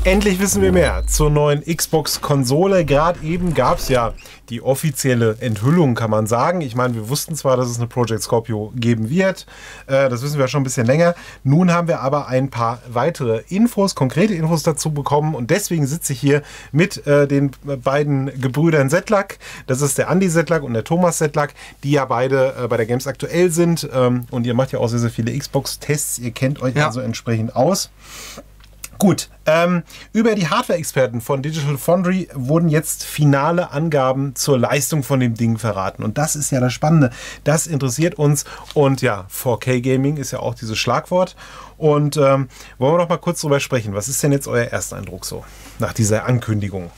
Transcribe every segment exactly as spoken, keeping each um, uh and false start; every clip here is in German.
Endlich wissen wir mehr zur neuen Xbox-Konsole. Gerade eben gab es ja die offizielle Enthüllung, kann man sagen. Ich meine, wir wussten zwar, dass es eine Project Scorpio geben wird. Äh, das wissen wir schon ein bisschen länger. Nun haben wir aber ein paar weitere Infos, konkrete Infos dazu bekommen. Und deswegen sitze ich hier mit äh, den beiden Gebrüdern Sedlak. Das ist der Andi Sedlak und der Thomas Sedlak, die ja beide äh, bei der Games aktuell sind. Ähm, und ihr macht ja auch sehr, sehr viele Xbox-Tests. Ihr kennt euch ja also entsprechend aus. Gut, ähm, über die Hardware-Experten von Digital Foundry wurden jetzt finale Angaben zur Leistung von dem Ding verraten. Und das ist ja das Spannende. Das interessiert uns. Und ja, vier K Gaming ist ja auch dieses Schlagwort. Und ähm, wollen wir noch mal kurz drüber sprechen. Was ist denn jetzt euer Ersteindruck so nach dieser Ankündigung?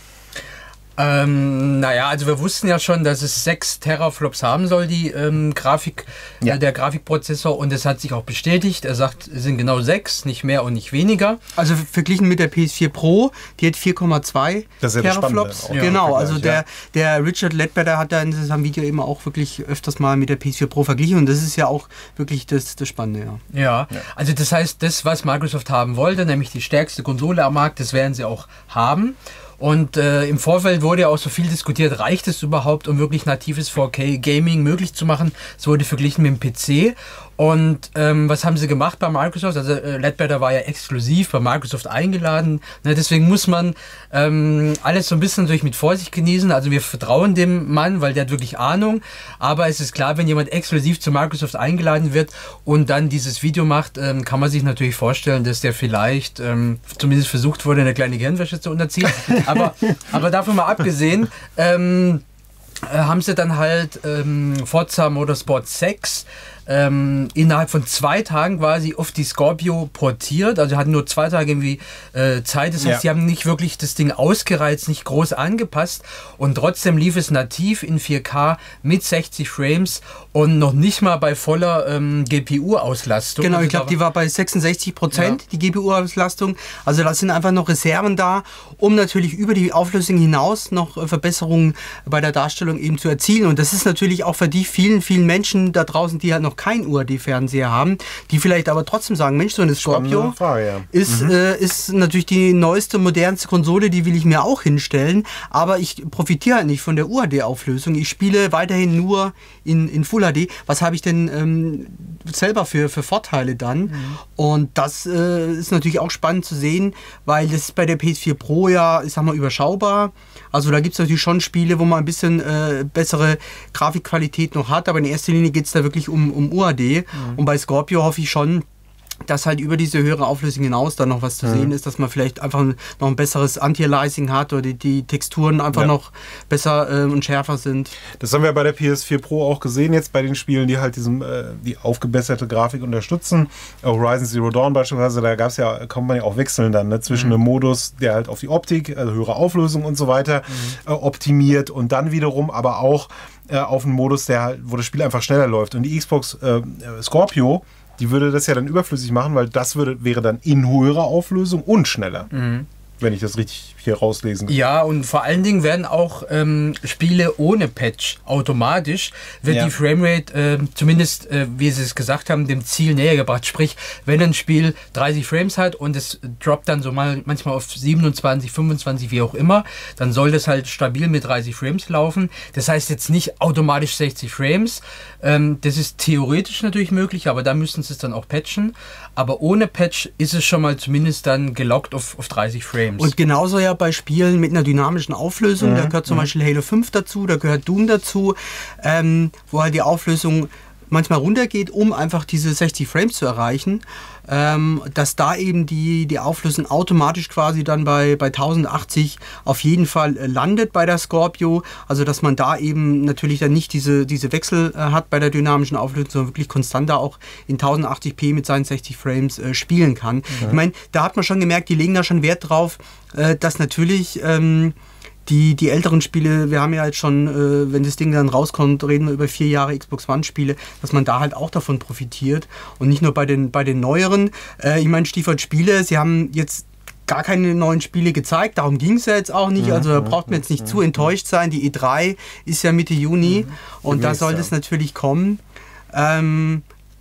Ähm, naja, also wir wussten ja schon, dass es sechs Teraflops haben soll, die ähm, Grafik, ja. äh, der Grafikprozessor, und es hat sich auch bestätigt. Er sagt, es sind genau sechs, nicht mehr und nicht weniger. Also verglichen mit der P S vier Pro, die hat vier Komma zwei Teraflops. Ja, genau, also der, ja. der Richard Ledbetter hat da in seinem Video eben auch wirklich öfters mal mit der P S vier Pro verglichen, und das ist ja auch wirklich das, das Spannende. Ja. Ja, ja, also das heißt, das, was Microsoft haben wollte, nämlich die stärkste Konsole am Markt, das werden sie auch haben. Und äh, im Vorfeld wurde ja auch so viel diskutiert, reicht es überhaupt, um wirklich natives vier K Gaming möglich zu machen? Es wurde verglichen mit dem P C. Und ähm, was haben sie gemacht bei Microsoft? Also äh, Ledbetter war ja exklusiv bei Microsoft eingeladen. Ne, deswegen muss man ähm, alles so ein bisschen natürlich mit Vorsicht genießen. Also wir vertrauen dem Mann, weil der hat wirklich Ahnung. Aber es ist klar, wenn jemand exklusiv zu Microsoft eingeladen wird und dann dieses Video macht, ähm, kann man sich natürlich vorstellen, dass der vielleicht ähm, zumindest versucht wurde, eine kleine Gehirnwäsche zu unterziehen. aber, aber davon mal abgesehen, ähm, äh, haben sie dann halt ähm, Forza Motorsport sechs Ähm, innerhalb von zwei Tagen quasi auf die Scorpio portiert. Also hatten nur zwei Tage irgendwie äh, Zeit. Das heißt, ja. die haben nicht wirklich das Ding ausgereizt, nicht groß angepasst, und trotzdem lief es nativ in vier K mit sechzig Frames und noch nicht mal bei voller ähm, G P U-Auslastung. Genau, also ich glaube, die war bei sechsundsechzig Prozent, ja. die G P U-Auslastung. Also da sind einfach noch Reserven da, um natürlich über die Auflösung hinaus noch äh, Verbesserungen bei der Darstellung eben zu erzielen. Und das ist natürlich auch für die vielen, vielen Menschen da draußen, die halt noch kein U H D-Fernseher haben, die vielleicht aber trotzdem sagen, Mensch, so eine Scorpio Frage, ja. ist, mhm. äh, ist natürlich die neueste, modernste Konsole, die will ich mir auch hinstellen, aber ich profitiere halt nicht von der U H D-Auflösung. Ich spiele weiterhin nur in, in Full H D. Was habe ich denn ähm, selber für, für Vorteile dann? Mhm. Und das äh, ist natürlich auch spannend zu sehen, weil das ist bei der P S vier Pro ja, ich sag mal, überschaubar. Also da gibt es natürlich schon Spiele, wo man ein bisschen äh, bessere Grafikqualität noch hat, aber in erster Linie geht es da wirklich um, um U H D. Mhm. Und bei Scorpio hoffe ich schon, dass halt über diese höhere Auflösung hinaus dann noch was zu mhm. sehen ist, dass man vielleicht einfach noch ein besseres Anti-Aliasing hat oder die, die Texturen einfach ja. noch besser äh, und schärfer sind. Das haben wir bei der P S vier Pro auch gesehen, jetzt bei den Spielen, die halt diesem, äh, die aufgebesserte Grafik unterstützen. Horizon Zero Dawn beispielsweise, da gab's ja, kann man ja auch wechseln dann, ne, zwischen mhm. einem Modus, der halt auf die Optik, also höhere Auflösung und so weiter, mhm. äh, optimiert, und dann wiederum aber auch äh, auf einen Modus, der halt, wo das Spiel einfach schneller läuft. Und die Xbox äh, Scorpio, die würde das ja dann überflüssig machen, weil das würde, wäre dann in höherer Auflösung und schneller. Mhm. Wenn ich das richtig hier rauslesen kann. Ja, und vor allen Dingen werden auch ähm, Spiele ohne Patch automatisch, wird ja. die Framerate äh, zumindest, äh, wie Sie es gesagt haben, dem Ziel näher gebracht. Sprich, wenn ein Spiel dreißig Frames hat und es droppt dann so mal manchmal auf siebenundzwanzig, fünfundzwanzig, wie auch immer, dann soll das halt stabil mit dreißig Frames laufen. Das heißt jetzt nicht automatisch sechzig Frames. Ähm, das ist theoretisch natürlich möglich, aber da müssen Sie es dann auch patchen. Aber ohne Patch ist es schon mal zumindest dann gelockt auf, auf dreißig Frames. Und genauso ja bei Spielen mit einer dynamischen Auflösung, mhm. da gehört zum mhm. Beispiel Halo fünf dazu, da gehört Doom dazu, ähm, wo halt die Auflösung manchmal runtergeht, um einfach diese sechzig Frames zu erreichen, ähm, dass da eben die, die Auflösung automatisch quasi dann bei, bei tausendachtzig auf jeden Fall äh, landet bei der Scorpio, also dass man da eben natürlich dann nicht diese, diese Wechsel äh, hat bei der dynamischen Auflösung, sondern wirklich konstant da auch in tausendachtzig p mit seinen sechzig Frames äh, spielen kann. Mhm. Ich meine, da hat man schon gemerkt, die legen da schon Wert drauf, äh, dass natürlich ähm, Die, die älteren Spiele, wir haben ja jetzt schon, äh, wenn das Ding dann rauskommt, reden wir über vier Jahre Xbox One-Spiele, dass man da halt auch davon profitiert und nicht nur bei den, bei den neueren. Äh, ich meine, Stichwort Spiele, sie haben jetzt gar keine neuen Spiele gezeigt, darum ging es ja jetzt auch nicht, mhm, also da braucht man jetzt nicht mhm, zu enttäuscht sein. Die E drei ist ja Mitte Juni mhm, und da soll das natürlich kommen. Ähm,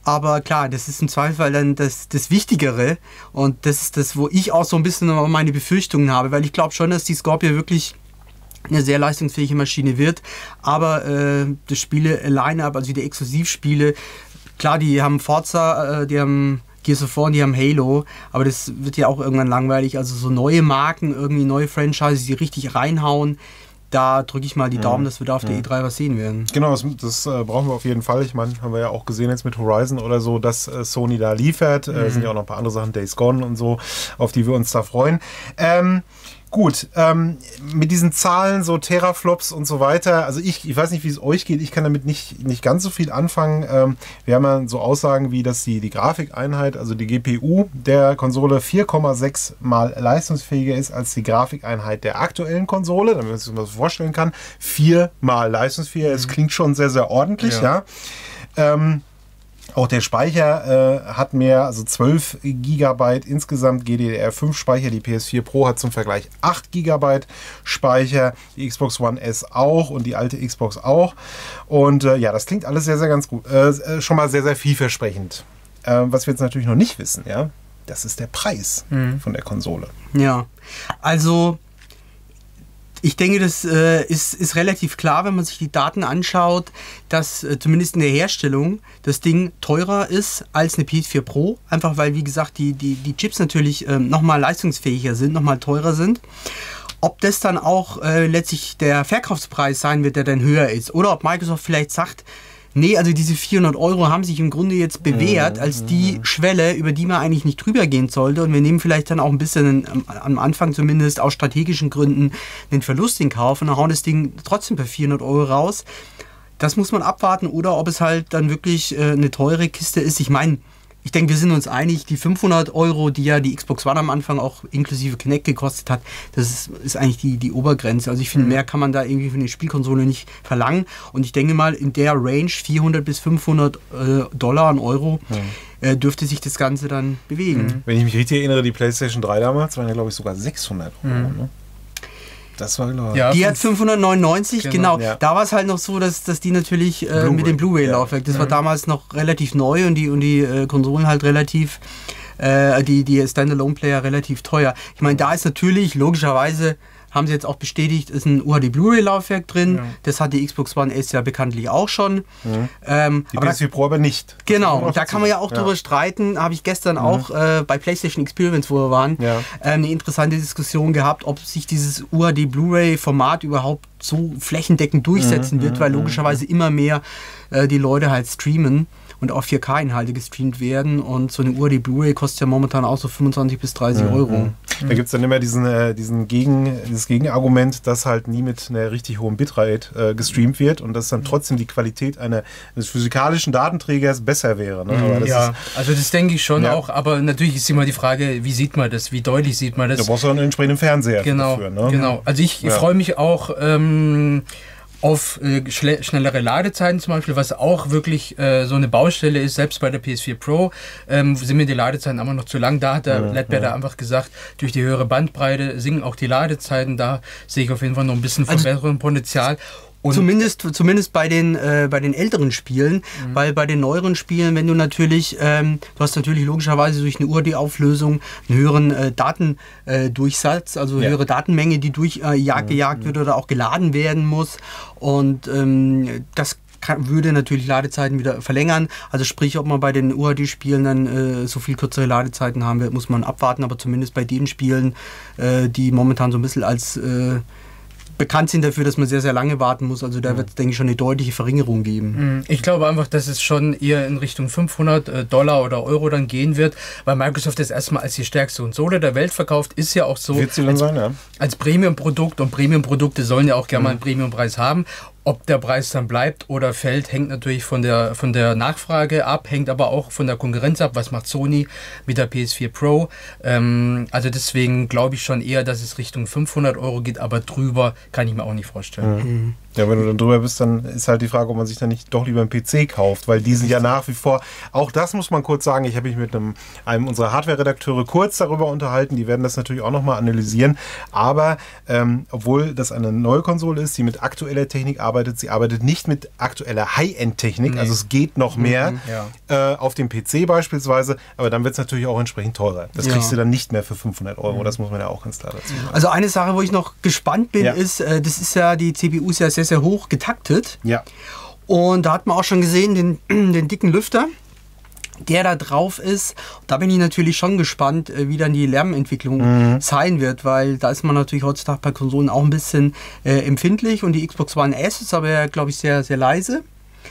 Aber klar, das ist im Zweifelsfall dann das, das Wichtigere und das ist das, wo ich auch so ein bisschen meine Befürchtungen habe, weil ich glaube schon, dass die Scorpio wirklich eine sehr leistungsfähige Maschine wird, aber äh, das Spiele-Line-Up, also die Exklusivspiele, klar, die haben Forza, äh, die haben Gears of War und die haben Halo, aber das wird ja auch irgendwann langweilig, also so neue Marken, irgendwie neue Franchises, die richtig reinhauen, da drücke ich mal die Daumen, dass wir da auf der E drei was sehen werden. Genau, das, das äh, brauchen wir auf jeden Fall. Ich meine, haben wir ja auch gesehen jetzt mit Horizon oder so, dass äh, Sony da liefert. Äh, mhm. Sind ja auch noch ein paar andere Sachen, Days Gone und so, auf die wir uns da freuen. Ähm, Gut, ähm, mit diesen Zahlen, so Teraflops und so weiter, also ich, ich weiß nicht, wie es euch geht, ich kann damit nicht, nicht ganz so viel anfangen. Ähm, wir haben ja so Aussagen wie, dass die, die Grafikeinheit, also die G P U der Konsole vier Komma sechs mal leistungsfähiger ist als die Grafikeinheit der aktuellen Konsole, damit man sich das vorstellen kann. Vier mal leistungsfähiger, das klingt schon sehr, sehr ordentlich, ja. ja. Ähm, Auch der Speicher äh, hat mehr, also zwölf Gigabyte insgesamt G D D R fünf Speicher. Die P S vier Pro hat zum Vergleich acht Gigabyte Speicher, die Xbox One S auch und die alte Xbox auch. Und äh, ja, das klingt alles sehr, sehr ganz gut. Äh, schon mal sehr, sehr vielversprechend. Äh, was wir jetzt natürlich noch nicht wissen, ja, das ist der Preis mhm. von der Konsole. Ja, also ich denke, das äh, ist, ist relativ klar, wenn man sich die Daten anschaut, dass äh, zumindest in der Herstellung das Ding teurer ist als eine P S vier Pro. Einfach weil, wie gesagt, die, die, die Chips natürlich äh, nochmal leistungsfähiger sind, nochmal teurer sind. Ob das dann auch äh, letztlich der Verkaufspreis sein wird, der dann höher ist. Oder ob Microsoft vielleicht sagt, nee, also diese vierhundert Euro haben sich im Grunde jetzt bewährt als die Schwelle, über die man eigentlich nicht drüber gehen sollte. Und wir nehmen vielleicht dann auch ein bisschen am, am Anfang zumindest aus strategischen Gründen den Verlust in Kauf und hauen das Ding trotzdem per vierhundert Euro raus. Das muss man abwarten. Oder ob es halt dann wirklich äh, eine teure Kiste ist. Ich meine, ich denke, wir sind uns einig, die fünfhundert Euro, die ja die Xbox One am Anfang auch inklusive Kinect gekostet hat, das ist, ist eigentlich die, die Obergrenze. Also ich finde, mhm. mehr kann man da irgendwie für eine Spielkonsole nicht verlangen. Und ich denke mal, in der Range vierhundert bis fünfhundert äh, Dollar an Euro mhm. äh, dürfte sich das Ganze dann bewegen. Mhm. Wenn ich mich richtig erinnere, die PlayStation drei damals waren ja, glaube ich, sogar sechshundert Euro. Mhm. Ne? Das war klar. Ja, die hat fünfhundertneunundneunzig, genau. genau. Ja. Da war es halt noch so, dass, dass die natürlich äh, mit dem Blu-ray-Laufwerk, das ja. war damals noch relativ neu und die, und die äh, Konsolen halt relativ, äh, die, die Standalone-Player relativ teuer. Ich meine, da ist natürlich logischerweise, haben sie jetzt auch bestätigt, ist ein U H D Blu-ray-Laufwerk drin. Ja. Das hat die Xbox One S ja bekanntlich auch schon. Mhm. Ähm, die P S vier Pro aber nicht. Genau, und da kann man ja auch ja. drüber streiten. Habe ich gestern mhm. auch äh, bei PlayStation Experience, wo wir waren, ja. äh, eine interessante Diskussion gehabt, ob sich dieses U H D Blu-ray-Format überhaupt so flächendeckend durchsetzen mhm. wird, weil logischerweise immer mehr äh, die Leute halt streamen und auch vier K-Inhalte gestreamt werden. Und so eine U H D Blu-ray kostet ja momentan auch so fünfundzwanzig bis dreißig mhm. Euro. Da gibt es dann immer diesen, äh, diesen Gegen, dieses Gegenargument, dass halt nie mit einer richtig hohen Bitrate äh, gestreamt wird und dass dann trotzdem die Qualität einer, eines physikalischen Datenträgers besser wäre. Ne? Aber das ja, ist, also das denke ich schon ja. auch, aber natürlich ist immer die Frage, wie sieht man das, wie deutlich sieht man das? Da brauchst du einen entsprechenden Fernseher genau, dafür. Ne? Genau, also ich ja. freue mich auch ähm, auf äh, schnellere Ladezeiten zum Beispiel, was auch wirklich äh, so eine Baustelle ist, selbst bei der P S vier Pro ähm, sind mir die Ladezeiten immer noch zu lang. Da hat der ja, Ledbetter ja. einfach gesagt, durch die höhere Bandbreite sinken auch die Ladezeiten. Da sehe ich auf jeden Fall noch ein bisschen Verbesserungspotenzial. Also Und zumindest, zumindest bei den, äh, bei den älteren Spielen, mhm. weil bei den neueren Spielen, wenn du natürlich, ähm, du hast natürlich logischerweise durch eine U H D-Auflösung einen höheren äh, Datendurchsatz, äh, also ja. höhere Datenmenge, die durchgejagt äh, mhm. wird oder auch geladen werden muss. Und ähm, das kann, würde natürlich Ladezeiten wieder verlängern. Also sprich, ob man bei den U H D-Spielen dann äh, so viel kürzere Ladezeiten haben wird, muss man abwarten. Aber zumindest bei den Spielen, äh, die momentan so ein bisschen als äh, bekannt sind dafür, dass man sehr, sehr lange warten muss. Also da wird es, denke ich, schon eine deutliche Verringerung geben. Ich glaube einfach, dass es schon eher in Richtung fünfhundert Dollar oder Euro dann gehen wird, weil Microsoft das erstmal als die stärkste Konsole der Welt verkauft, ist ja auch so wird sie dann als, sein, ja. als Premium-Produkt und Premium-Produkte sollen ja auch gerne mal einen Premium-Preis haben. Ob der Preis dann bleibt oder fällt, hängt natürlich von der, von der Nachfrage ab, hängt aber auch von der Konkurrenz ab. Was macht Sony mit der P S vier Pro? Ähm, also deswegen glaube ich schon eher, dass es Richtung fünfhundert Euro geht, aber drüber kann ich mir auch nicht vorstellen. Mhm. Ja, wenn du dann drüber bist, dann ist halt die Frage, ob man sich dann nicht doch lieber einen P C kauft, weil die sind ja nach wie vor, auch das muss man kurz sagen, ich habe mich mit einem, einem unserer Hardware-Redakteure kurz darüber unterhalten, die werden das natürlich auch nochmal analysieren, aber ähm, obwohl das eine neue Konsole ist, die mit aktueller Technik arbeitet, arbeitet. Sie arbeitet nicht mit aktueller High-End-Technik, Nee. also es geht noch mehr Mhm, ja. äh, auf dem P C beispielsweise, aber dann wird es natürlich auch entsprechend teurer. Das Ja. kriegst du dann nicht mehr für fünfhundert Euro, das muss man ja auch ganz klar dazu sagen. Also eine Sache, wo ich noch gespannt bin, Ja. ist, äh, das ist ja, die C P U ist ja sehr, sehr hoch getaktet. Ja. Und da hat man auch schon gesehen, den, den dicken Lüfter, der da drauf ist. Da bin ich natürlich schon gespannt, äh, wie dann die Lärmentwicklung Mhm. sein wird, weil da ist man natürlich heutzutage bei Konsolen auch ein bisschen äh, empfindlich und die Xbox One S ist aber, glaube ich, sehr, sehr leise.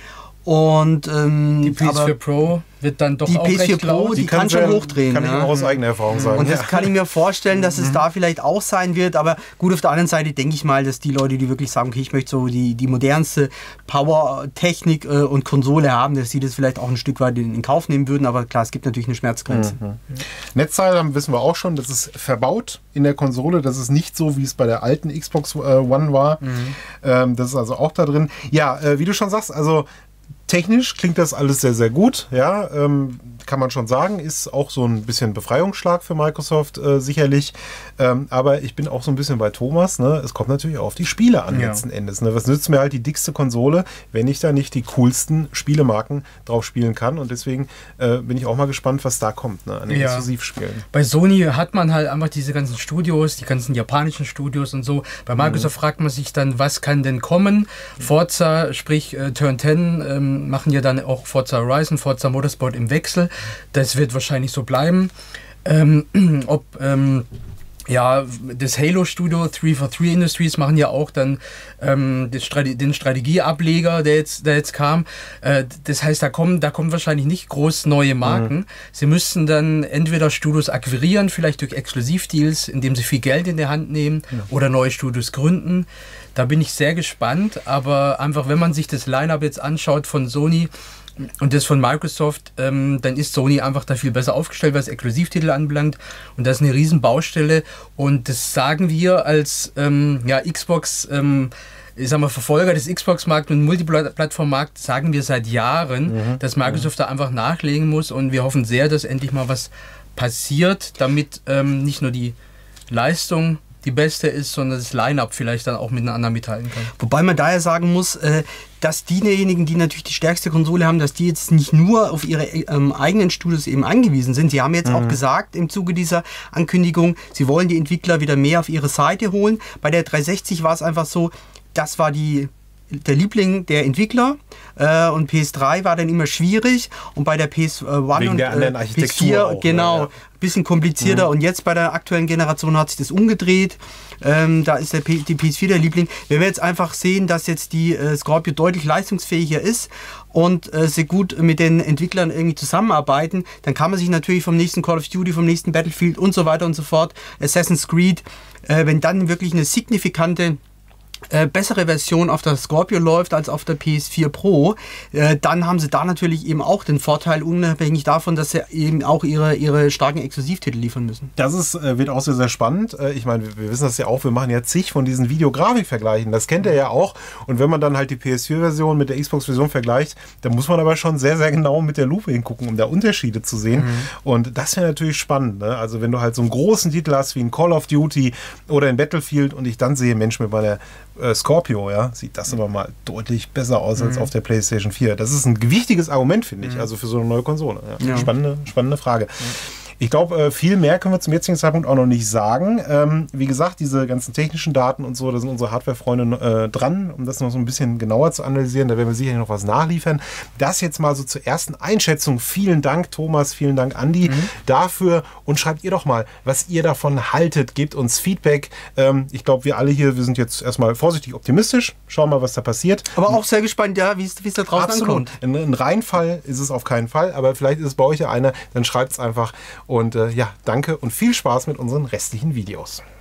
Und ähm, Die P S vier aber Pro wird dann doch die auch P S vier recht Pro, laut. die kann schon sehr- hochdrehen, Kann ich ja. auch aus eigener Erfahrung sagen. und das ja. kann ich mir vorstellen, dass es da vielleicht auch sein wird. Aber gut, auf der anderen Seite denke ich mal, dass die Leute, die wirklich sagen, okay, ich möchte so die, die modernste Power-Technik äh, und Konsole haben, dass sie das vielleicht auch ein Stück weit in, in Kauf nehmen würden. Aber klar, es gibt natürlich eine Schmerzgrenze. Netzteil haben, wissen wir auch schon, das ist verbaut in der Konsole. Das ist nicht so, wie es bei der alten Xbox äh, One war. Ähm, das ist also auch da drin. Ja, äh, wie du schon sagst, also technisch klingt das alles sehr, sehr gut. Ja, ähm, kann man schon sagen. Ist auch so ein bisschen Befreiungsschlag für Microsoft äh, sicherlich. Ähm, aber ich bin auch so ein bisschen bei Thomas. Ne? Es kommt natürlich auch auf die Spiele an Ja. letzten Endes. Ne? Was nützt mir halt die dickste Konsole, wenn ich da nicht die coolsten Spielemarken drauf spielen kann? Und deswegen äh, bin ich auch mal gespannt, was da kommt ne? an den Ja. Exklusivspielen. Bei Sony hat man halt einfach diese ganzen Studios, die ganzen japanischen Studios und so. Bei Microsoft fragt man sich dann, was kann denn kommen? Forza, sprich äh, Turn zehn, ähm, machen ja dann auch Forza Horizon, Forza Motorsport im Wechsel. Das wird wahrscheinlich so bleiben. Ähm, ob ähm, ja, das Halo-Studio drei vier drei Industries machen ja auch dann ähm, das Strate- den Strategieableger, der jetzt, der jetzt kam. Äh, das heißt, da kommen, da kommen wahrscheinlich nicht groß neue Marken. Sie müssten dann entweder Studios akquirieren, vielleicht durch Exklusivdeals, indem sie viel Geld in der Hand nehmen oder neue Studios gründen. Da bin ich sehr gespannt, aber einfach, wenn man sich das Line-Up jetzt anschaut von Sony, und das von Microsoft, ähm, dann ist Sony einfach da viel besser aufgestellt, was Exklusivtitel anbelangt. Und das ist eine riesen Baustelle. Und das sagen wir als ähm, ja, Xbox, ähm, ich sag mal, Verfolger des Xbox-Markts und Multiplattform-Markt, sagen wir seit Jahren, Mhm. dass Microsoft da einfach nachlegen muss. Und wir hoffen sehr, dass endlich mal was passiert, damit ähm, nicht nur die Leistung die beste ist, sondern das Line-Up vielleicht dann auch miteinander mithalten kann. Wobei man daher sagen muss, äh, dass diejenigen, die natürlich die stärkste Konsole haben, dass die jetzt nicht nur auf ihre ähm, eigenen Studios eben angewiesen sind. Sie haben jetzt auch gesagt im Zuge dieser Ankündigung, sie wollen die Entwickler wieder mehr auf ihre Seite holen. Bei der dreihundertsechzig war es einfach so, das war die der Liebling der Entwickler äh, und P S drei war dann immer schwierig und bei der P S eins Wegen und der anderen äh, P S Architektur vier auch, ne? genau, Ja. bisschen komplizierter und jetzt bei der aktuellen Generation hat sich das umgedreht. Ähm, da ist der P die P S vier der Liebling. Wenn wir jetzt einfach sehen, dass jetzt die äh, Scorpio deutlich leistungsfähiger ist und äh, sehr gut mit den Entwicklern irgendwie zusammenarbeiten, dann kann man sich natürlich vom nächsten Call of Duty, vom nächsten Battlefield und so weiter und so fort, Assassin's Creed, äh, wenn dann wirklich eine signifikante Äh, bessere Version auf der Scorpio läuft als auf der P S vier Pro, äh, dann haben sie da natürlich eben auch den Vorteil, unabhängig davon, dass sie eben auch ihre, ihre starken Exklusivtitel liefern müssen. Das ist, äh, wird auch sehr, sehr spannend. Äh, ich meine, wir, wir wissen das ja auch, wir machen ja zig von diesen Videografikvergleichen. Das kennt ihr ja auch. Und wenn man dann halt die P S vier Version mit der Xbox-Version vergleicht, dann muss man aber schon sehr, sehr genau mit der Lupe hingucken, um da Unterschiede zu sehen. Und das wäre natürlich spannend. Ne? Also wenn du halt so einen großen Titel hast wie ein Call of Duty oder ein Battlefield und ich dann sehe, Mensch, mit meiner äh, Scorpio, ja, sieht das aber mal deutlich besser aus als auf der PlayStation vier. Das ist ein wichtiges Argument, finde ich, also für so eine neue Konsole. Ja. Ja. Spannende, spannende Frage. Ich glaube, viel mehr können wir zum jetzigen Zeitpunkt auch noch nicht sagen. Ähm, wie gesagt, diese ganzen technischen Daten und so, da sind unsere Hardware-Freunde äh, dran, um das noch so ein bisschen genauer zu analysieren. Da werden wir sicherlich noch was nachliefern. Das jetzt mal so zur ersten Einschätzung. Vielen Dank, Thomas, vielen Dank, Andi, mhm. dafür. Und schreibt ihr doch mal, was ihr davon haltet. Gebt uns Feedback. Ähm, ich glaube, wir alle hier, wir sind jetzt erstmal vorsichtig optimistisch. Schauen mal, was da passiert. Aber auch sehr gespannt, ja, wie es da draußen Absolut. ankommt. Ein, ein Reinfall ist es auf keinen Fall, aber vielleicht ist es bei euch ja einer, dann schreibt es einfach. Und äh, ja, danke und viel Spaß mit unseren restlichen Videos.